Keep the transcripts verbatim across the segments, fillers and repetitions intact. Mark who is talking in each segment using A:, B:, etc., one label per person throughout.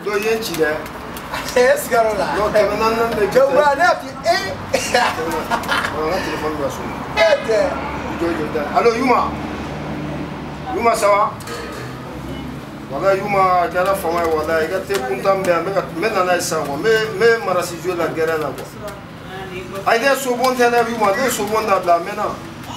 A: do yen ci de
B: eh sigaro la
A: no kɛmɛ naani naani de
B: jo bra ne fi eh
A: on a téléphone ba so
B: eh de
A: jo jo da allo Yuma Yuma ça va wala Yuma kɛra fama ye wala i ka te kuntan bɛ yan n bɛ nana ye sisan quoi n bɛ marasi jouer la guerre la quoi ay de sobon tɛ dɛ Yuma de sobon dabila a mɛnna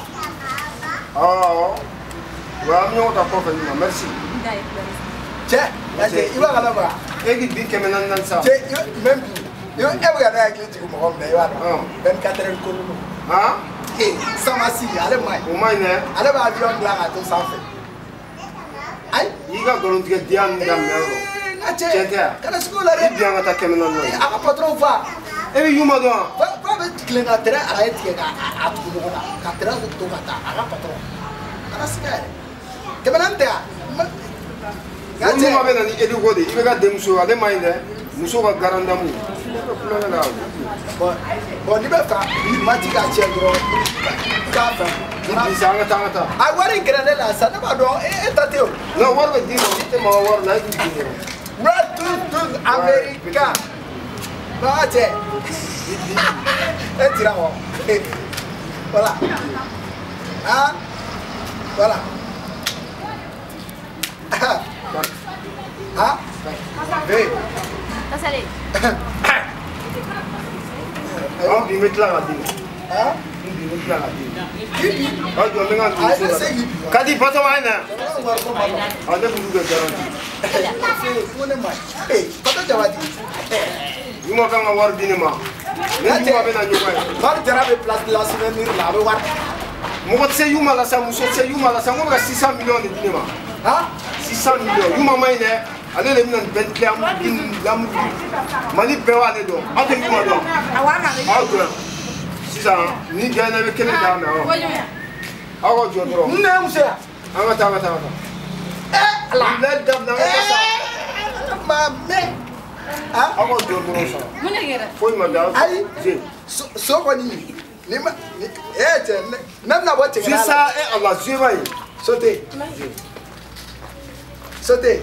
A: awɔ wa an bɛ ɲɔgɔn ta kɔfɛ Yuma merci
B: cɛ lajɛ i b'a kala ba
A: e k'i di kɛmɛ naani naani sa
B: cɛ même bi yo e bɛ ka ne hakili jigin mɔgɔ min na i b'a dɔn vingt-quatre heures kolo
A: han
B: eh Samasi ale ma ɲi
A: o ma ɲi dɛ
B: ale b'a avion dilan k'a to sanfɛ ayi
A: i ka nkalontigɛ diya ninnu daminɛ yɔrɔ
B: a cɛ
A: cɛ tɛ yan
B: kana sugu la dɛ
A: i bi yan ka taa kɛmɛ naani naani
B: a ka patron fa
A: e bɛ Yuma dɔn wa
B: fa bɛ tilen ka tɛrɛ a ye tigɛ k'a tugu ɲɔgɔn na ka tɛrɛ to ka taa a ka patron kana siga yɛrɛ kɛmɛ naani tɛ yan
A: ko Yuma bɛ na ni Ediko de i bɛ ka denmuso ale ma ɲi dɛ muso ka garandamu i bɛ kulonkɛ la
B: bon bon n'i bɛ fɛ ni mati ka tiɲɛ dɔrɔn i k'a fɛ
A: bi sa an ka taa an ka taa
B: a wari in gɛrɛ ne la sa ne b'a dɔn e ta tɛ o
A: non wari bɛ d'i ma i tɛ maa wari la e k'i di
B: wari tun tun américain baga cɛ e tira wa voilà ah voilà ah hey
C: Tasale.
A: an bi n bɛ tila ka d'i ma
B: ah
A: n bi n bɛ tila ka d'i ma
B: kibi
A: a jɔ n bɛ n ka
B: a ye
A: denmuso
B: se
A: la
B: k'i bi wa
A: ka di Batɔma ye na
B: jamana wari ko ma nɔgɔn
A: a ne b'olu bɛɛ garanti
B: ko ne ma ɲi ee pato jabati
A: Yuma kan ka wari di ne ma ne ni Yuma bɛ na ɲɔgɔn ye
B: wari jara bɛ place de la souvenir la a bɛ wari
A: mɔgɔ tɛ se Yuma la sa muso tɛ se Yuma la sa n ko bɛ ka six cent millions de di ne ma
B: ah
A: six cent millions Yuma ma ɲi dɛ ale de bɛna nin bɛɛ dilan lamuru Mali bɛɛ b'ale dɔn aw tɛ Yuma dɔn aw jɔ yan sisan ni gɛnna bɛ kelen d'a ma aw ka jɔ dɔrɔn
B: n ne ye muso ye
A: an ka taa an ka taa an ka taa
B: ee ala
A: wulayi dabila an ka taa sa
B: ma mɛ ah
A: aw ka jɔ dɔrɔn sa
C: Mun de kɛra?
A: foyi ma kɛ aw
B: ayi
A: je
B: so so kɔni ni ma ni ee cɛ ne ne bɛna bɔ tigɛ la
A: sisan e ala je ma ye
B: sauter sauter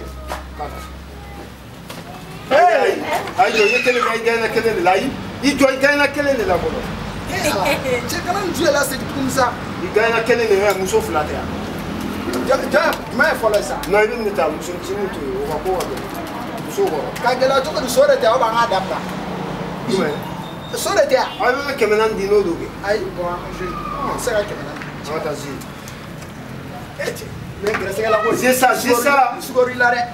A: ayi ayi jɔ i ye kelen kɛ i gɛnna kelen de la ayi i jɔ i gɛnna kelen de la fɔlɔ
B: cɛ kana nin jouer la segin tuguni sa
A: i gɛnna kelen de la muso fila tɛ yan
B: jɔ jɔ jumɛn ye fɔlɔ ye sa
A: non i bɛ nin ta muso ncinin to yen o ka ko ka gɛlɛn muso kɔrɔ
B: ka gɛlɛya cogo di so de tɛ aw b'an ka dabila
A: jumɛn
B: so de tɛ yan
A: aw bɛ kɛmɛ naani di n'o don kɛ
B: ayi bon je n se ka kɛmɛ naani
A: an ka taa zi
B: ee cɛ ne gɛrɛsɛgɛ la ko
A: c'est ça c'est ça
B: sugori la dɛ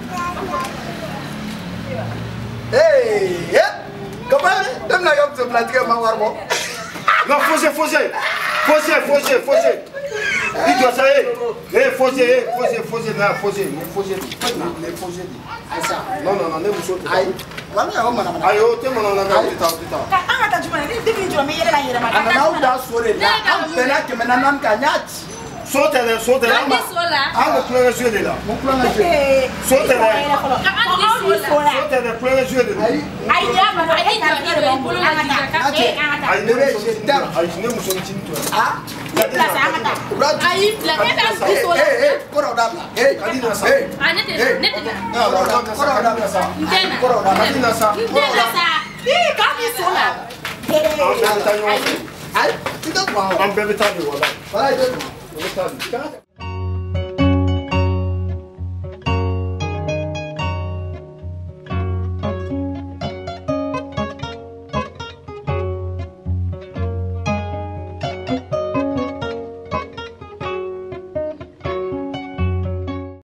B: ee comment ne bɛna kɛ muso filatigɛ ma wari bɔ
A: non faussé faussé faussé faussé faussé i jɔ sa ye eh faussé eh faussé faussé na faussé ni faussé di ni faussé di non non non ne muso tɛ
B: ayi wala y'aw mana mana
A: ayi o tɛ mana mana o tɛ taa o tɛ taa
D: An ka taa jumɛn ni dibi jɔ mi yɛlɛ la yɛlɛma
B: a nana aw da so de la an bɛnna kɛmɛ naani kan n y'a ci
A: so tɛ dɛ so tɛ dɛ an
C: An
A: ma
C: bɛ so la.
A: an bɛ kulonkɛ jouer de la
B: mun kulonkɛ jɔ
A: so tɛ dɛ
C: An bɛ so la.
A: so tɛ dɛ kulonkɛ jouer de la
B: ayi
D: ayi ya ma
C: A ye jɔ i bɛ bolo la jigin ka
B: a cɛ
A: ayi ne muso ayi ne muso ncinin to yan
B: ah
D: ni place an ka taa
B: wula
C: Ayi fila ne bɛ so so la.
B: ee ee kɔrɔw dabila ee
A: ka di na sa
B: ee
C: A ne tɛ na ne tɛ na.
B: kɔrɔw dabila kɔrɔw dabila sa
C: N tɛ na.
B: kɔrɔw
A: ka
B: dabila
A: di na sa
C: N tɛ na sa.
D: ii k'a b'i so la
A: an bɛɛ bɛ taa ɲɔgɔn fɛ
B: ayi i tɛ kuma o
A: an bɛɛ bɛ taa de wala
B: wala i tɛ kuma
A: o bɛ taa de